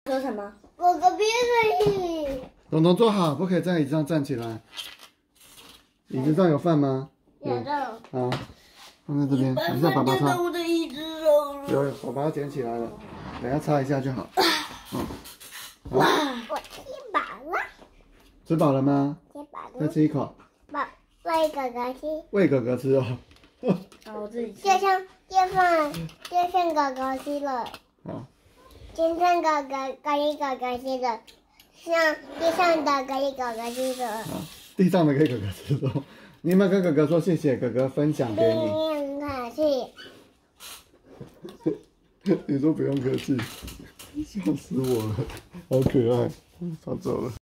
说什么？ 我隔壁可以。 彤彤坐好，不可以在椅子上站起来。椅子上有饭吗？ 有的。 好，放在这边，你让爸爸擦。 我的椅子上。 有，爸爸捡起来了，等下擦一下就好。 哇，我吃饱了。 吃饱了吗？ 吃饱了。 再吃一口。 喂哥哥吃。 喂哥哥吃哦。 好，我自己吃。 就像哥哥吃了。 好。 就像哥哥吃的，像地上的哥哥吃的。 好，地上的给哥哥吃哦。你有没有跟哥哥说谢谢？哥哥分享给你。 不用客气。 你说不用客气，笑死我了，好可爱，跑走了。